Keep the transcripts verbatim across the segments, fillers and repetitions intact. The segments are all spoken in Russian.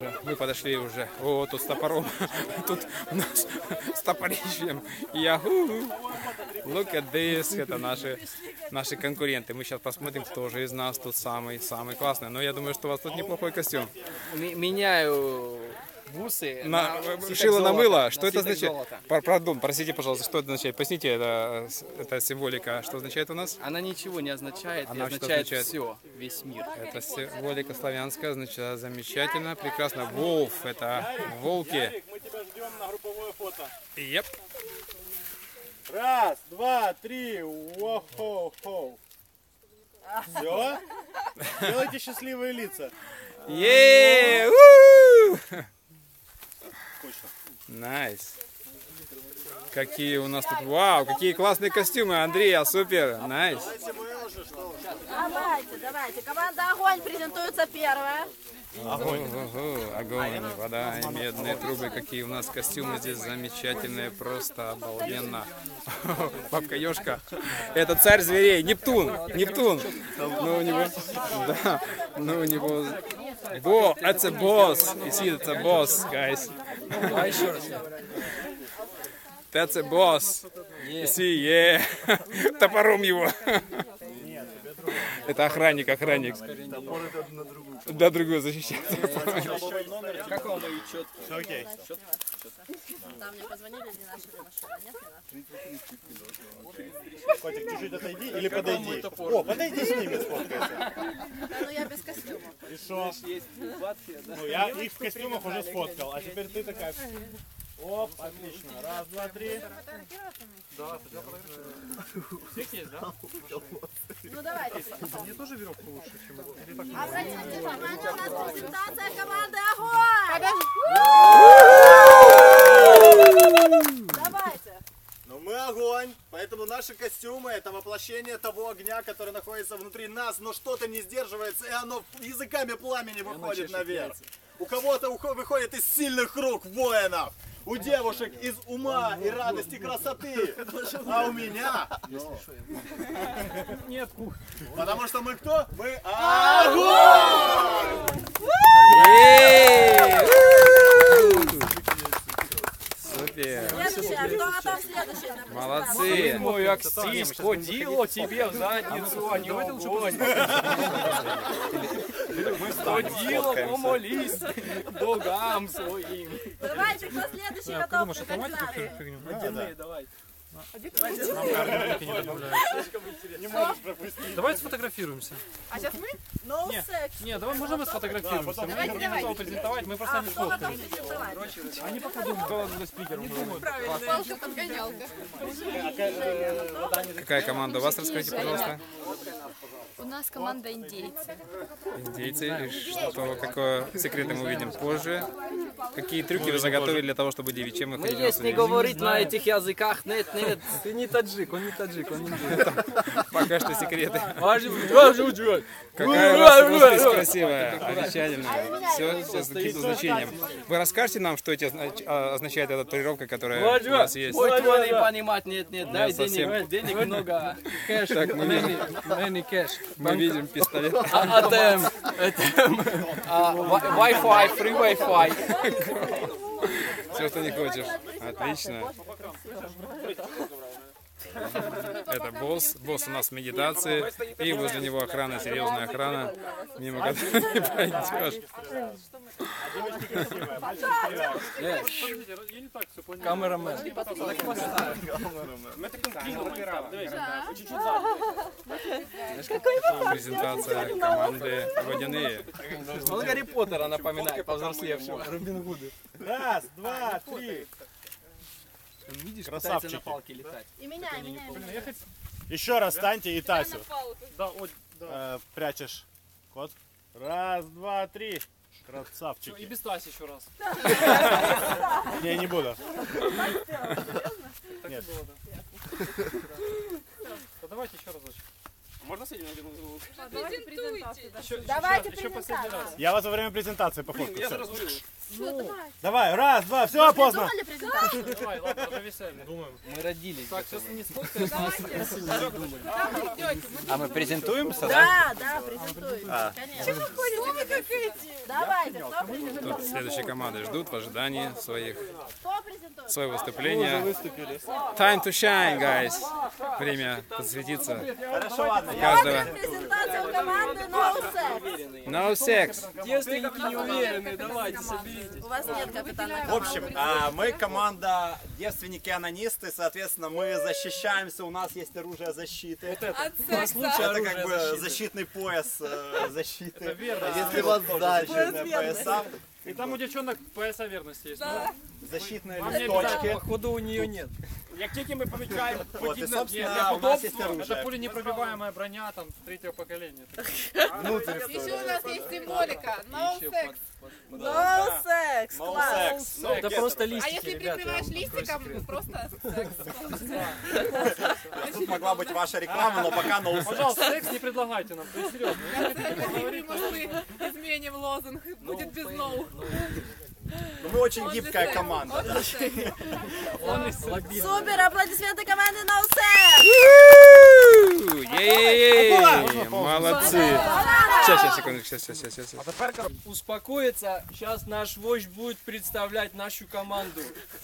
Мы подошли уже, о, тут с топором, тут у нас с топорищем, яху, look at this, это наши, наши конкуренты. Мы сейчас посмотрим, кто же из нас тут самый, самый классный, но я думаю, что у вас тут неплохой костюм. Меняю бусы на, на шило на мыло, что на это означает? Золота. Пардон, простите, пожалуйста, что это означает? Поясните, это, это символика, что означает у нас? Она ничего не означает, Она означает, означает все, весь мир. Это символика славянская, означает замечательно, прекрасно. Wolf, это волки. Мы тебя ждем на групповое фото. Yep. Раз, два, три. Воу-хоу-хоу. Все? Делайте счастливые лица. Yeah! Найс. Какие у нас тут, вау, какие классные костюмы, Андрей, супер, найс. Давайте, давайте, команда Огонь презентуется первая. Огонь. Ого, огонь, вода и медные трубы, какие у нас костюмы здесь замечательные, просто обалденно. Бабка Ёшка, это царь зверей, Нептун, Нептун. Ну у него, да, ну у него, во, это босс, you see, it's a boss, guys. That's a boss. You see, yeah. Топором его. Это охранник, охранник. Да, другую защищать. Как вам мои четки? Все окей. Там мне позвонили, не нашли машину. Нет, не нашли. Котик, чуть-чуть отойди или подойди. О, подойди с ними сфоткайся. Да, ну я без костюма. И шо? Ну, я их в костюмах уже сфоткал, а теперь ты такая... Оп, отлично. Раз, два, три. Да, всех есть, да? Ну давайте. Мне тоже веревку лучше, чем это. Обратите внимание, у нас презентация команды Огонь. Давайте. Но мы огонь, поэтому наши костюмы это воплощение того огня, который находится внутри нас, но что-то не сдерживается, и оно языками пламени выходит наверх. У кого-то выходит из сильных рук воинов, у девушек из ума и радости красоты, а у меня... Нет, потому что мы кто? Мы огонь! Супер. Следующая, кто готов следующий? Молодцы. Мой аксис ходило тебе в задницу, а не огонь. Ходило, помолись богам своим. Давайте, кто следующий готов? Водяные, давай. Не можешь пропустить. Давайте сфотографируемся. А сейчас мы? No sex. Нет, давай можем мы сфотографируемся. Мы Давайте, не давайте. готовы презентовать, мы просто не Кто готов сфоткаем. презентовать? Они пока думают, за спикером. Какая команда у вас, расскажите, пожалуйста. У нас команда индейцы. Индейцы, и что, какое секреты мы увидим позже. Какие трюки вы заготовили для того, чтобы девичьим Мы выходить на есть не студию? говорить на этих языках, нет, нет. Ты не таджик, он не таджик, он индейец. Пока что секреты. Какая Какая у вас русскость красивая, замечательная. Все, все с каким-то значением. Вы расскажете нам, что эти означ- а, означает эта татуировка, которая у вас есть? Ой, твой не понимать, нет, нет, дай совсем. денег, денег много. Кэш, Так, мы видим, many cash. мы видим пистолет. А АТМ, АТМ, а, wi- Wi-Fi, free Wi-Fi. Все, что не хочешь. Отлично. Это босс. Босс у нас в медитации. И возле него охрана, серьезная охрана. Мимо которой не пройдешь. Камерамен. Презентация команды «Водяные». Он Гарри Поттера напоминает, повзрослевшего. Робин Гуды. Раз, два, три. Видишь, Красавчики. пытается на палке летать. И меня, и меня, и меня. Еще раз встаньте и Тасю. Э, прячешь кот. Раз, два, три. Красавчики. И без Таси еще раз. Не, не буду. Так Нет. и было, да. Да давайте еще разочек. Можно сидеть на один звук? Давайте Еще последний раз. Я вас во время презентации пофоткаю. Я Всё. сразу говорю. Давай, раз, два, все, поздно. Думали презентацию? Давай, ладно, уже веселье. Думаем. Мы родились. Так, сейчас не сфоткаешь. А мы презентуемся, да? Да, да, презентуйте. Конечно. Давайте, кто презентует? Тут следующие команды ждут в ожидании своих, Кто презентует? свое выступление. Time to shine, guys. Время подсветиться. Хорошо, ладно. У каждого. Презентация у команды No Sex. No sex. Девственники не уверены, давайте, соберитесь. У вас нет капитана В общем, а, мы команда девственники-анонисты, соответственно, мы защищаемся, у нас есть оружие защиты. Это, как бы защитный пояс э, защиты. Если вас защитные пояса, И там у девчонок пояса верности есть. Да. защитные Вам не листочки. обязательно. Походу у нее нет. Як тільки ми помічаємо Вот, и, подібне для собственно, у нас есть удобства, это оружие. пуленепробиваемая броня там третьего поколения. Еще у нас есть символика. No sex. No Sex. No Класс. sex. No Это get. просто А листики, если ребята. прикрываешь листиком, просто секс. Тут могла быть ваша реклама, но пока no sex. Пожалуйста, секс не предлагайте нам, то есть серьезно. Может, мы изменим лозунг, будет без no. Но мы очень гибкая команда. Супер, аплодисменты команды No Sex. Ей-ей-ей! Молодцы. Сейчас, сейчас, секундочку, сейчас, сейчас, сейчас. сейчас. Успокоиться, сейчас наш вождь будет представлять нашу команду.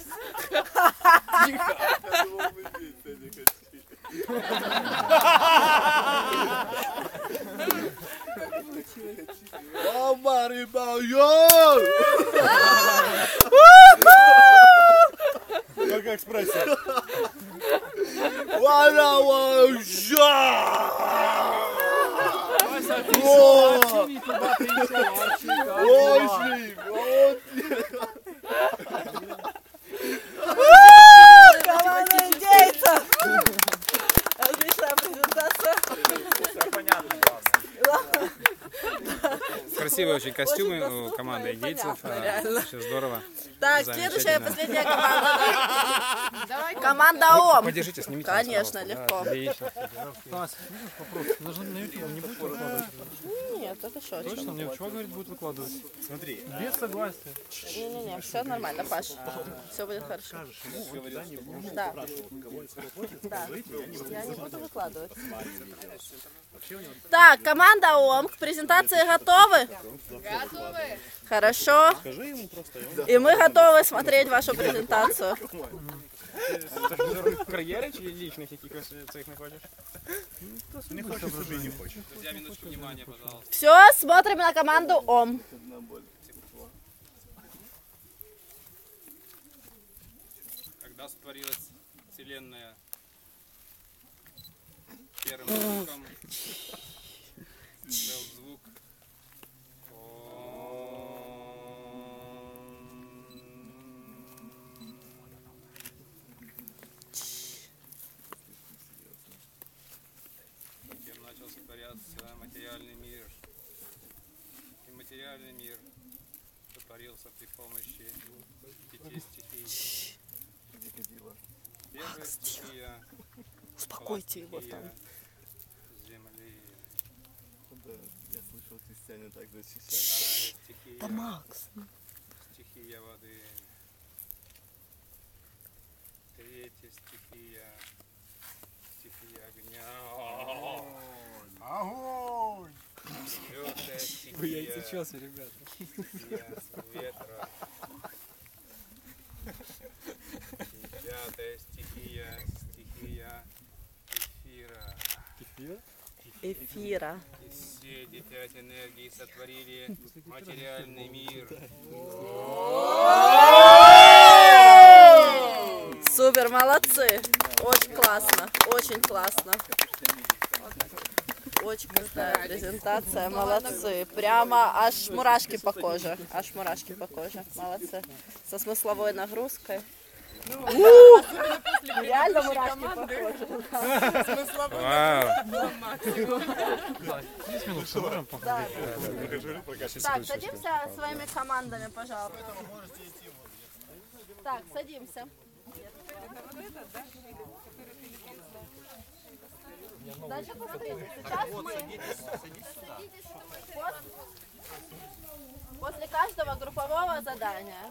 Как экспрессия. Команда индейцев. Отличная презентация. Красивые очень костюмы у команды индейцев. Все здорово. Так, следующая, последняя команда. Команда ОМ. Подержите, снимите. нас, Конечно, пожалуйста. легко. Да, отлично. Даже на YouTube не будет выкладывать. Нет, это что? Точно? Мне чувак говорит, будет выкладывать. Смотри. Без согласия. Не-не-не, все нормально, Паш. Все будет хорошо. Да. Да. Я не буду выкладывать. Так, команда ОМ, к презентации готовы? Готовы? Хорошо. И мы готовы смотреть вашу презентацию. Кар'єри чи лічних якихось цих не хочеш? Друзья, минуточку внимания, пожалуйста. Все, смотрим на команду ОМ. Когда сотворилась Вселенная первым звуком, был звук Затем начал сотворяться материальный мир. И материальный мир сотворился при помощи пяти стихий. Первая стихия — Успокойте его стихия там. земли. Я слышал, крестьяне так защищают. Вторая стихия Да, Макс. стихия воды. Третья стихия стихия огня. Огонь! Четвертая стихия Вы яйцечесы, ребята. стихия ветра. И пятая стихия стихия эфира. Эфира. И все эти пять энергий сотворили материальный мир. Супер, молодцы. Очень классно, очень классно. Очень крутая презентация, молодцы. Прямо аж мурашки по коже, аж мурашки по коже, молодцы. Со смысловой нагрузкой. У! Реально мурашки по коже. Вау! Так, садимся своими командами, пожалуйста. Так, садимся. Значит, смотрите, сейчас мы... Пос- После каждого группового задания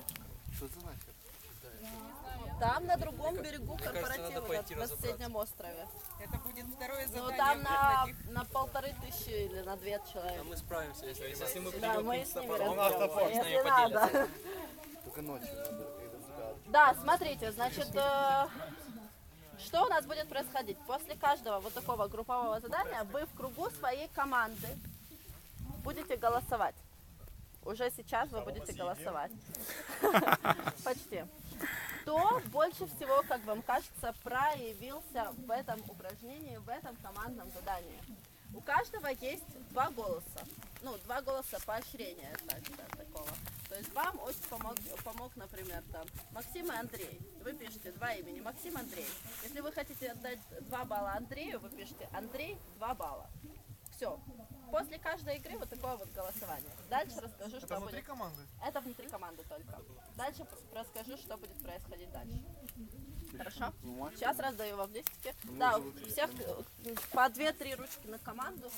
там на другом берегу корпоратива, на, на соседнем острове. Это будет второе Ну задание. там на, на полторы тысячи или на две человека. Мы справимся, если, если мы Да, мы с ними топором, разберемся, с нами если надо. поделятся. Только ночью надо. Да, смотрите, значит, э, что у нас будет происходить? После каждого вот такого группового задания вы в кругу своей команды будете голосовать. Уже сейчас вы будете голосовать. Почти. Кто больше всего, как вам кажется, проявился в этом упражнении, в этом командном задании? У каждого есть два голоса. Ну, два голоса поощрения, так, да, такого. То есть вам очень помог, помог, например, там, Максим и Андрей. Вы пишете два имени, Максим, Андрей. Если вы хотите отдать два балла Андрею, вы пишете Андрей, два балла. Все. После каждой игры вот такое вот голосование. Дальше расскажу, что Это внутри будет. команды? Это внутри команды только. Дальше расскажу, что будет происходить дальше. Хорошо? Сейчас раздаю вам листики. Да, у всех э, по две-три ручки на команду.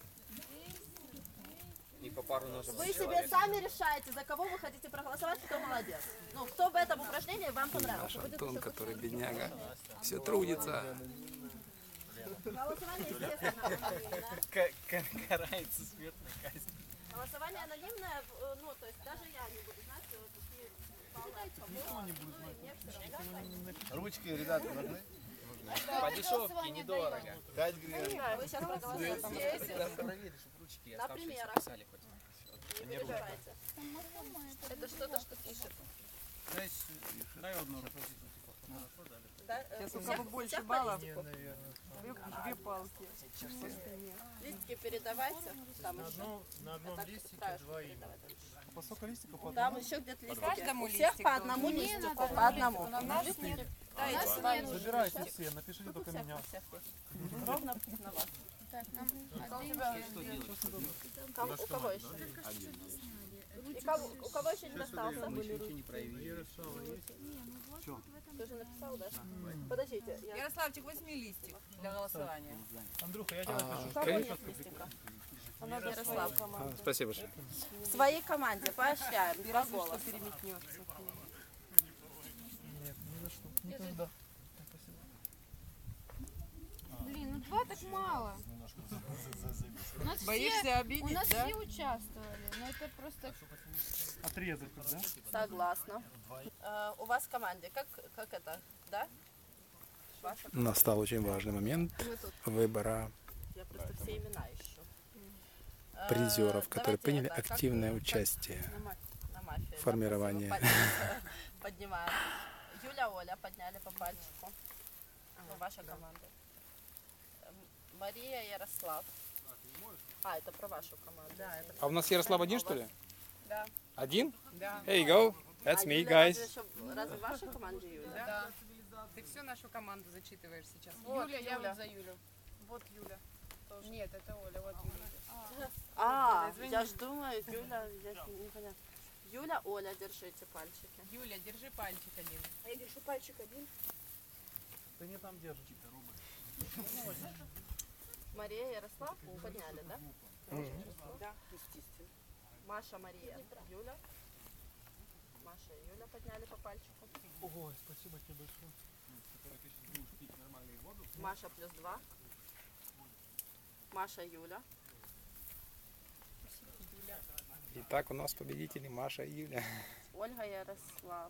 И по пару ножек. Вы себе сами решаете, за кого вы хотите проголосовать, кто молодец. Ну, кто в этом упражнении вам понравился. Наш Будет Антон, еще который какой-то бедняга, вопрос. все трудится. Голосование, естественно, анонимное. Карается смертной казнью. Голосование анонимное, э, ну, то есть даже я не буду знать, э, какие баллы. Никто не будет знать. Ручки, ребята, нужны? По дешевке, недорого. пять гривен. Вы сейчас проголосуете. Там проверишь, чтобы ручки На оставшиеся примерах. писали хоть. Не переживайте. Это что-то, что пишет. Дай одну. Да, э, у всех, больше баллов. Две палки. Листики передавайте. Там еще. На одном Так, листике краешку два имени. передавайте. По сколько листиков? По Там еще где-то листики. каждому У всех листик по одному листику, по одному. Забирайте все, напишите только Всех, меня. всех есть. Ровно на вас. Кого- у кого еще? И кого- у кого еще не достался? Ты уже написал, да? Подождите. Я... Ярославчик, возьми листик для голосования. Андрюха, я тебя напишу. У кого нет листика? Ярослав. А, Спасибо большое. В своей команде поощряем. Два голоса. Нет, ни за что. Никогда. Блин, ну два так мало. У нас Боишься все, обидеть, у нас да? все участвовали, но это просто... Отрезать, да? Согласна. Э, у вас в команде, как, как это, да? Ваша? Настал очень важный момент Мы тут. выбора Я просто все имена ищу. Э, призеров, которые давайте приняли это, как- активное как- участие На, ма- на мафии, да, формирование. спасибо, подня- Поднимаем. Юля, Оля подняли по пальчику. Ну, ваша команда. Эм, Мария, Ярослав. А, это про вашу команду. Да, это А у нас Ярослав один, что ли? Да. Один? Да. Hey, go. That's me, guys. Разве в вашей команде Юля? Да. Ты всю нашу команду зачитываешь сейчас. Вот, Юля, я Юля. вот за Юлю. Вот Юля. Нет, это Оля, вот Юля. А, я ж думаю, Юля, я ж не понятно. Юля, Оля, держите пальчики. Юля, держи пальчик один. Я держу пальчик один. Ты не там держишь. Мария, Ярослав подняли, да? Да. Маша, Мария, Юля. Маша и Юля подняли по пальчику. Ой, спасибо тебе большое. Маша плюс два. Маша, Юля. Итак, у нас победители Маша и Юля. Ольга, Ярослав.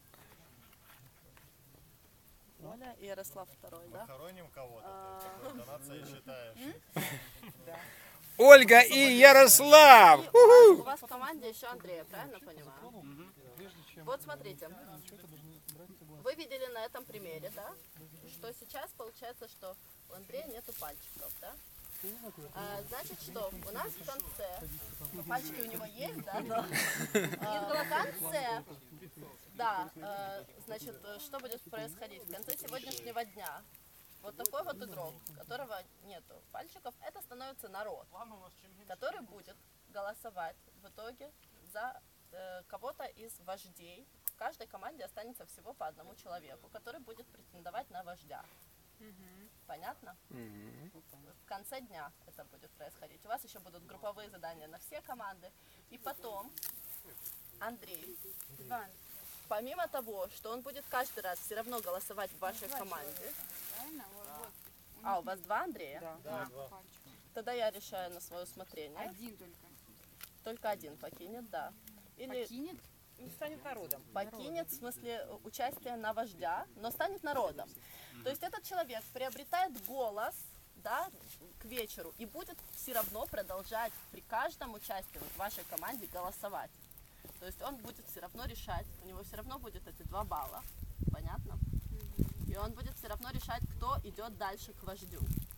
Оля и Ярослав второй, да? Хороним кого-то. А, Донация считаешь. Ольга и Ярослав! и у, вас, у вас в команде еще Андрей, я правильно понимаю? Вот смотрите, вы видели на этом примере, да, что сейчас получается, что у Андрея нету пальчиков, да? А, значит, что у нас в конце, ну, пальчики у него есть, да, но а, в конце, да, э, значит, что будет происходить в конце сегодняшнего дня? Вот такой вот игрок, у которого нету пальчиков, это становится народ, который будет голосовать в итоге за э, кого-то из вождей. В каждой команде останется всего по одному человеку, который будет претендовать на вождя. Понятно? В конце дня это будет происходить. У вас еще будут групповые задания на все команды. И потом Андрей, Иван, помимо того, что он будет каждый раз все равно голосовать в вашей команде. правильно? Вот, вот. А, у вас два Андрея? Да. Тогда я решаю на свое усмотрение. Один только. Только один покинет, да. Или Покинет? Не станет народом. покинет, в смысле участия на вождя, но станет народом. То есть этот человек приобретает голос, да, к вечеру и будет все равно продолжать при каждом участии в вашей команде голосовать. То есть он будет все равно решать, у него все равно будет эти два балла, понятно? И он будет все равно решать, кто идет дальше к вождю.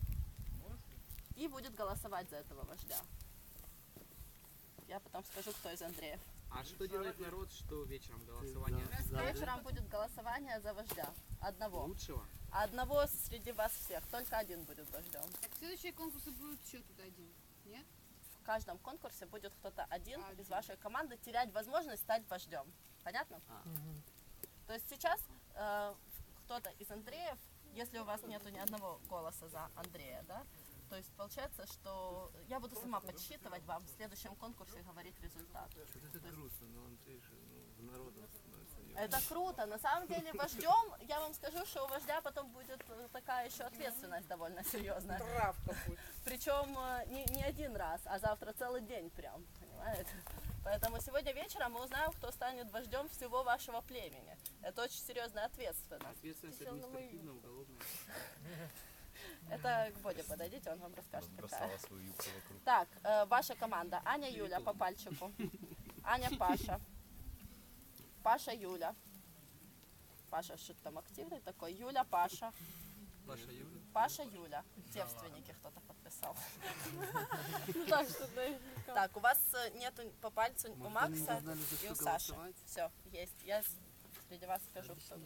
И будет голосовать за этого вождя. Я потом скажу, кто из Андреев. А что делает народ, что вечером голосование? Вечером будет голосование за вождя. Одного. Лучшего? А одного среди вас всех. Только один будет вождем. Так следующие конкурсы будут еще тут один. Нет? В каждом конкурсе будет кто-то один из вашей команды терять возможность стать вождем. Понятно? А. То есть сейчас э, кто-то из Андреев, если у вас нету ни одного голоса за Андрея, да, то есть получается, что я буду сама подсчитывать вам в следующем конкурсе говорить результат. Это грустно, но Андрей же ну, народом становится. Это круто. На самом деле вождем, я вам скажу, что у вождя потом будет такая еще ответственность довольно серьезная. Травка будет. Причем не, не один раз, а завтра целый день прям, понимаете? Поэтому сегодня вечером мы узнаем, кто станет вождем всего вашего племени. Это очень серьезная ответственность. Ответственность административная, уголовная. Это к Боде подойдите, он вам расскажет, какая. Так, э, ваша команда. Аня, Юля по пальчику. Аня, Паша. Паша, Юля. Паша что-то там активный такой. Юля, Паша. Паша, Юля. Паша, Юля. Девственники кто-то подписал. Так, у вас нету по пальцу у Макса и у Саши. Все, есть. Я среди вас скажу, кто.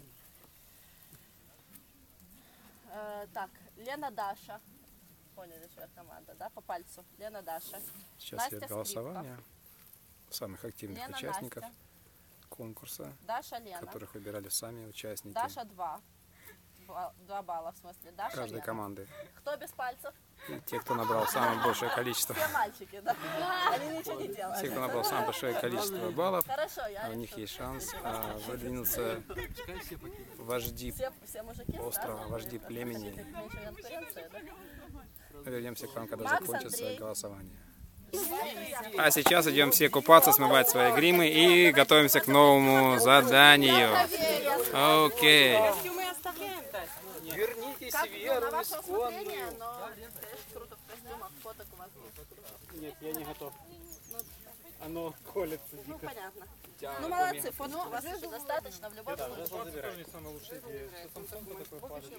Так, Лена, Даша. Поняли, что я команда, да? По пальцу. Лена, Даша. Сейчас идет голосование самых активных Лена, участников Настя. конкурса, Даша, Лена. которых выбирали сами участники Даша два. Ба- Два балла, в смысле. Даша, каждой Лена. команды. Кто без пальцев? И те, кто набрал самое большее количество, Все мальчики, да? Они ничего не делают. те, кто набрал самое большое количество баллов, Хорошо, я у них решу. есть шанс а, выдвинуться вожди Все, все мужики острова, сразу вожди хотите племени. меньше конкуренции, да? Вернемся к вам, когда Макс, закончится Андрей. голосование. А сейчас идем все купаться, смывать свои гримы и готовимся к новому заданию. Окей. Костюмы оставляем, да? Вернитесь Как в ну, веру на ваше усмотрение, исконную. но конечно, круто в костюмах, фоток у вас будет. Нет, я не готов. Оно колется Ну, дико. понятно. Ну, молодцы, фоток у вас уже достаточно в любом случае. Тоже не самая лучшая идея. Что Самсон такой падает.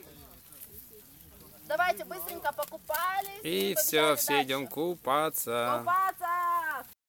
Давайте быстренько покупались. И побежали все, все дальше. идем купаться. Купаться.